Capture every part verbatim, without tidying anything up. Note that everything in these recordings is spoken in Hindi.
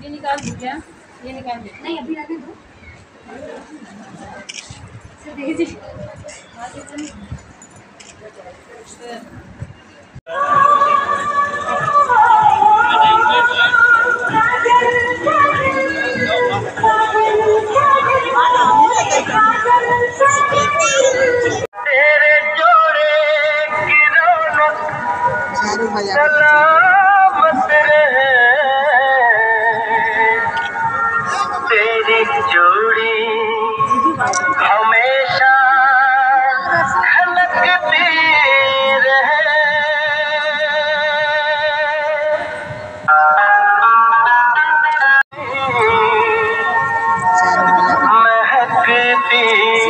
ये निकाल दो क्या? ये निकाल दो। नहीं अभी रहने दो। सलामत रहे तेरी जोड़ी हमेशा खलकती रहे। महकती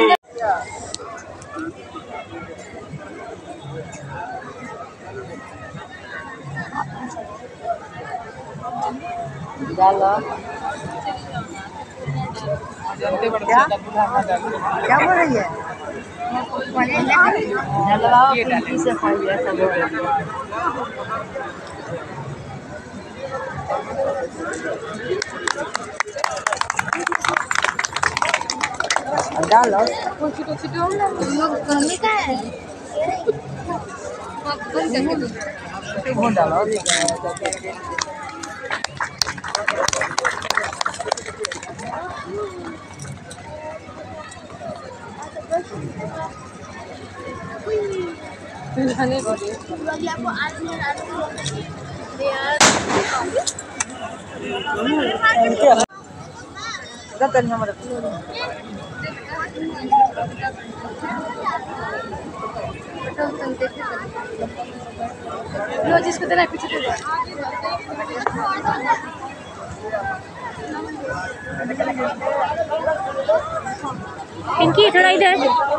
क्या क्या बोल रही है? जलवाओ खिड़की से खाइए सब डालो कुछ कुछ दो ना मम्मी का है वो डालो खाने को दे आपको आज में रात को यार गतन हमारे लो जिसको देना है पीछे दे पिंकी थोड़ा इधर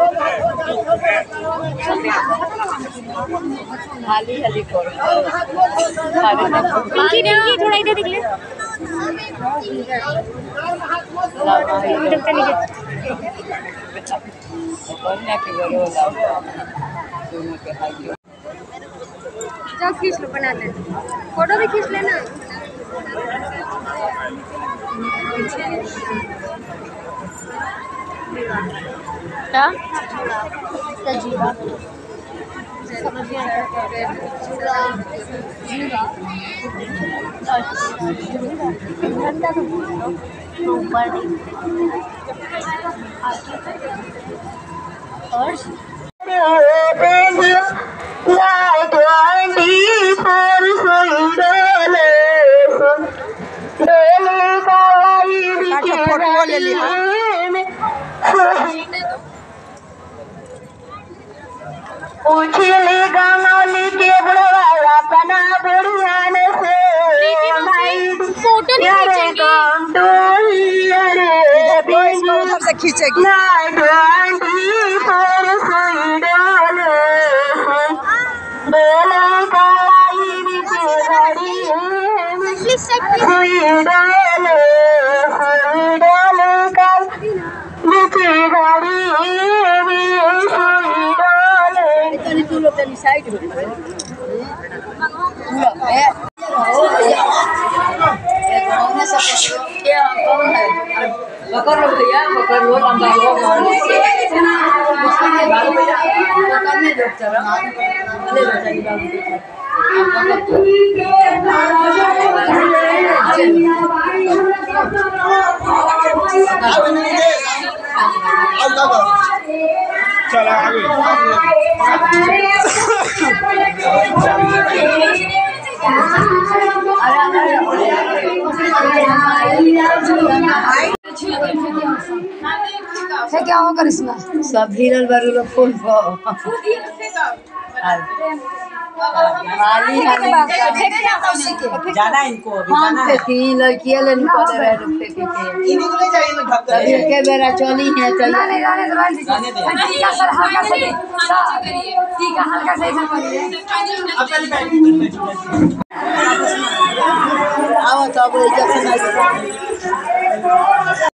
हाली हाली करो पिंकी पिंकी थोड़ा इधर देख ले इधर चली गई बढ़िया के गरो लाओ दोनों के हाइयो जाओ खींच लो बना ले फोटो भी खींच लेना क्या तजीबा फोटो ले लिया उछली गंगौली के बुढ़वाला पना बुढ़ियान से फोटो नहीं खींचेंगे उधर से खींचेगी साइड में पकड़ लो भैया पकड़ लो लंबा हो पकड़ने दो चलो ले लो चली बाबू चला आगे है क्या होगा इसमें सब भीरल बरुल फूल जाना इनको लड़कियां ले के बेरा चली है आओ तब